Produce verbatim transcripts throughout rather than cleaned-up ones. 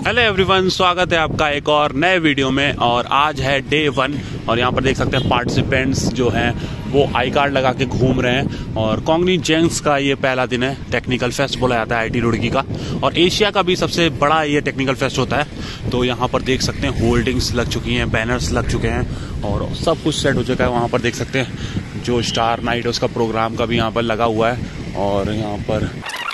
Hello everyone, स्वागत है आपका एक और नए वीडियो में। और आज है डे वन और यहाँ पर देख सकते हैं पार्टिसिपेंट्स जो हैं वो आई कार्ड लगा के घूम रहे हैं। और कॉग्निजेंस का ये पहला दिन है, टेक्निकल फेस्ट बोला जाता है आईटी रुड़की का, और एशिया का भी सबसे बड़ा ये टेक्निकल फेस्ट होता है। तो यहाँ पर देख सकते हैं होल्डिंग्स लग चुकी हैं, बैनर्स लग चुके हैं और सब कुछ सेट हो चुका है। वहाँ पर देख सकते हैं जो स्टार नाइट है उसका प्रोग्राम का भी यहाँ पर लगा हुआ है। और यहाँ पर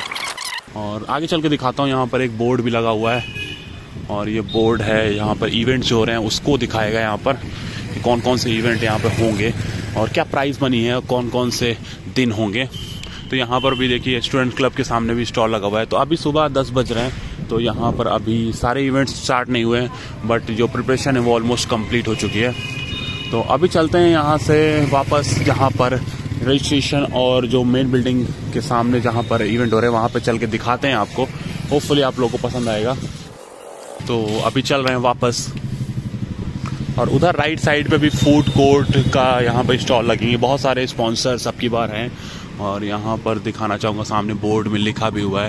और आगे चल के दिखाता हूँ, यहाँ पर एक बोर्ड भी लगा हुआ है और ये बोर्ड है, यहाँ पर इवेंट्स जो हो रहे हैं उसको दिखाएगा यहाँ पर कि कौन कौन से इवेंट यहाँ पर होंगे और क्या प्राइस मनी है और कौन कौन से दिन होंगे। तो यहाँ पर भी देखिए स्टूडेंट क्लब के सामने भी स्टॉल लगा हुआ है। तो अभी सुबह दस बज रहे हैं, तो यहाँ पर अभी सारे इवेंट्स स्टार्ट नहीं हुए हैं, बट जो प्रिपरेशन है वो ऑलमोस्ट कंप्लीट हो चुकी है। तो अभी चलते हैं यहाँ से वापस जहाँ पर रजिस्ट्रेशन और जो मेन बिल्डिंग के सामने जहाँ पर इवेंट हो रहे हैं वहाँ पर चल के दिखाते हैं आपको। होपफुली आप लोगों को पसंद आएगा। तो अभी चल रहे हैं वापस। और उधर राइट साइड पे भी फूड कोर्ट का यहाँ पर स्टॉल लगेंगे, बहुत सारे स्पॉन्सर्स अब की बार हैं। और यहाँ पर दिखाना चाहूँगा, सामने बोर्ड में लिखा भी हुआ है।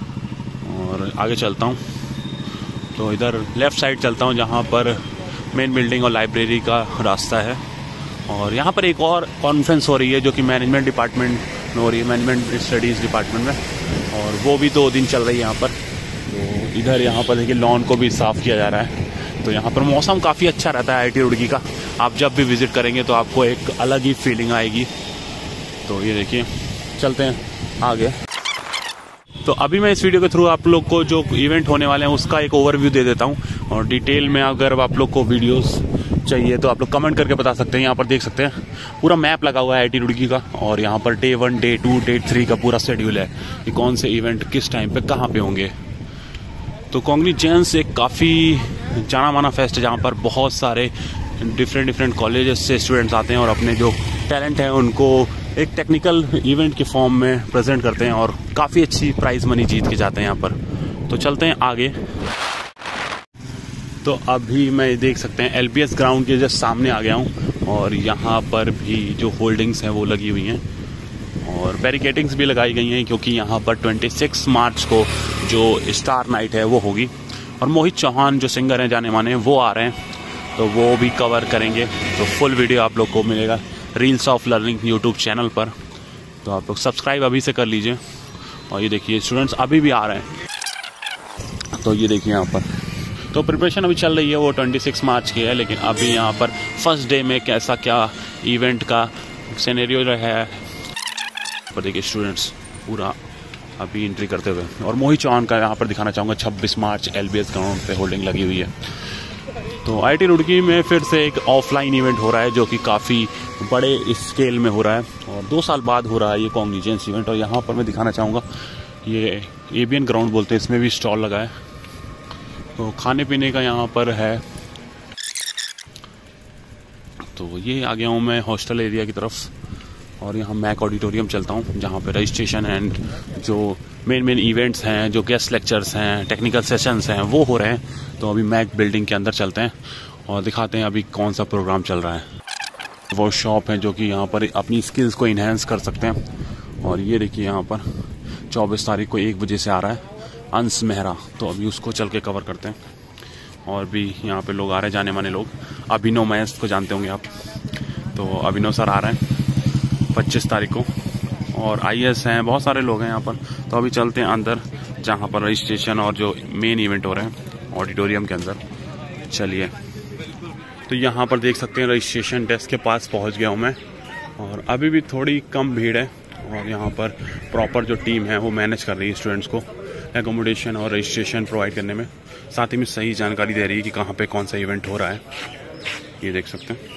और आगे चलता हूँ तो इधर लेफ़्ट साइड चलता हूँ जहाँ पर मेन बिल्डिंग और लाइब्रेरी का रास्ता है। और यहाँ पर एक और कॉन्फ्रेंस हो रही है जो कि मैनेजमेंट डिपार्टमेंट में हो रही है, मैनेजमेंट स्टडीज़ डिपार्टमेंट में, और वो भी दो दिन चल रही है यहाँ पर। तो इधर यहाँ पर देखिए लॉन को भी साफ़ किया जा रहा है। तो यहाँ पर मौसम काफ़ी अच्छा रहता है आईटी रुड़की का। आप जब भी विज़िट करेंगे तो आपको एक अलग ही फीलिंग आएगी। तो ये देखिए, चलते हैं आगे। तो अभी मैं इस वीडियो के थ्रू आप लोग को जो इवेंट होने वाले हैं उसका एक ओवरव्यू दे देता हूँ। और डिटेल में अगर आप लोग को वीडियोस चाहिए तो आप लोग कमेंट करके बता सकते हैं। यहाँ पर देख सकते हैं पूरा मैप लगा हुआ है आईटी रुड़की का, और यहाँ पर day one, day two, day three का पूरा शेड्यूल है कि कौन से इवेंट किस टाइम पे कहाँ पे होंगे। तो कॉग्निजेंस एक काफ़ी जाना माना फेस्ट है जहाँ पर बहुत सारे डिफरेंट डिफरेंट कॉलेजेस से स्टूडेंट्स आते हैं और अपने जो टैलेंट है उनको एक टेक्निकल इवेंट के फॉर्म में प्रेजेंट करते हैं और काफ़ी अच्छी प्राइज मनी जीत के जाते हैं यहाँ पर। तो चलते हैं आगे। तो अभी मैं देख सकते हैं एलबीएस ग्राउंड के जस्ट सामने आ गया हूँ और यहाँ पर भी जो होल्डिंग्स हैं वो लगी हुई हैं और बैरिकेडिंग्स भी लगाई गई हैं, क्योंकि यहाँ पर छब्बीस मार्च को जो स्टार नाइट है वो होगी। और मोहित चौहान जो सिंगर हैं जाने माने वो आ रहे हैं, तो वो भी कवर करेंगे। तो फुल वीडियो आप लोग को मिलेगा reels of learning YouTube channel पर। तो आप लोग सब्सक्राइब अभी से कर लीजिए। और ये देखिए स्टूडेंट्स अभी भी आ रहे हैं। तो ये देखिए यहाँ पर तो प्रिपरेशन अभी चल रही है, वो छब्बीस मार्च की है, लेकिन अभी यहाँ पर फर्स्ट डे में कैसा क्या इवेंट का सिनेरियो जो है पर देखिए स्टूडेंट्स पूरा अभी एंट्री करते हुए। और मोहित चौहान का यहाँ पर दिखाना चाहूँगा छब्बीस मार्च एलबीएस ग्राउंड पे होल्डिंग लगी हुई है। तो आईटी रुड़की में फिर से एक ऑफलाइन इवेंट हो रहा है जो कि काफ़ी बड़े स्केल में हो रहा है और दो साल बाद हो रहा है ये कॉग्निजेंस इवेंट। और यहाँ पर मैं दिखाना चाहूँगा ये एबियन ग्राउंड बोलते हैं, इसमें भी स्टॉल लगा है। तो खाने पीने का यहाँ पर है। तो ये आ गया हूँ मैं हॉस्टल एरिया की तरफ और यहाँ मैक ऑडिटोरियम चलता हूँ जहाँ पे रजिस्ट्रेशन एंड जो मेन मेन इवेंट्स हैं, जो गेस्ट लेक्चर्स हैं, टेक्निकल सेशंस हैं वो हो रहे हैं। तो अभी मैक बिल्डिंग के अंदर चलते हैं और दिखाते हैं अभी कौन सा प्रोग्राम चल रहा है। वो शॉप है जो कि यहाँ पर अपनी स्किल्स को इन्हेंस कर सकते हैं। और ये देखिए यहाँ पर चौबीस तारीख को एक बजे से आ रहा है अंश मेहरा, तो अभी उसको चल के कवर करते हैं। और भी यहाँ पे लोग आ रहे हैं जाने माने लोग, अभिनव महेश को जानते होंगे आप, तो अभिनव सर आ रहे हैं पच्चीस तारीख को। और आई एस हैं, बहुत सारे लोग हैं यहाँ पर। तो अभी चलते हैं अंदर जहाँ पर रजिस्ट्रेशन और जो मेन इवेंट हो रहे हैं ऑडिटोरियम के अंदर। चलिए, तो यहाँ पर देख सकते हैं रजिस्ट्रेशन डेस्क के पास पहुँच गया हूँ मैं और अभी भी थोड़ी कम भीड़ है। और यहाँ पर प्रॉपर जो टीम है वो मैनेज कर रही है स्टूडेंट्स को एकोमोडेशन और रजिस्ट्रेशन प्रोवाइड करने में, साथ ही में सही जानकारी दे रही है कि कहाँ पे कौन सा इवेंट हो रहा है। ये देख सकते हैं।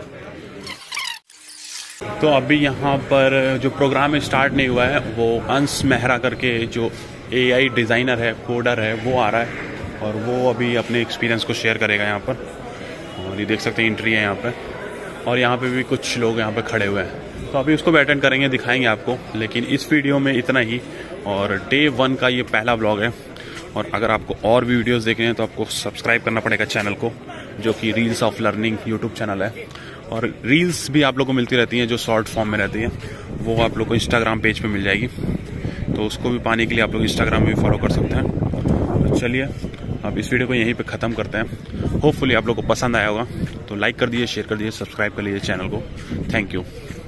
तो अभी यहाँ पर जो प्रोग्राम स्टार्ट नहीं हुआ है वो अंश मेहरा करके जो एआई डिज़ाइनर है, कोडर है, वो आ रहा है और वो अभी अपने एक्सपीरियंस को शेयर करेगा यहाँ पर। और ये देख सकते हैं एंट्री है यहाँ पे। और यहाँ पे भी कुछ लोग यहाँ पे खड़े हुए हैं, तो अभी उसको भी अटेंड करेंगे, दिखाएंगे आपको। लेकिन इस वीडियो में इतना ही। और डे वन का ये पहला व्लॉग है। और अगर आपको और भी वीडियोस देखने हैं तो आपको सब्सक्राइब करना पड़ेगा चैनल को, जो कि reels of learning YouTube channel है। और रील्स भी आप लोग को मिलती रहती हैं जो शॉर्ट फॉर्म में रहती हैं, वो आप लोग को इंस्टाग्राम पेज पे मिल जाएगी। तो उसको भी पाने के लिए आप लोग इंस्टाग्राम में भी फॉलो कर सकते हैं। तो चलिए अब इस वीडियो को यहीं पे ख़त्म करते हैं। होपफुली आप लोग को पसंद आया होगा, तो लाइक कर दीजिए, शेयर कर दीजिए, सब्सक्राइब कर लीजिए चैनल को। Thank you.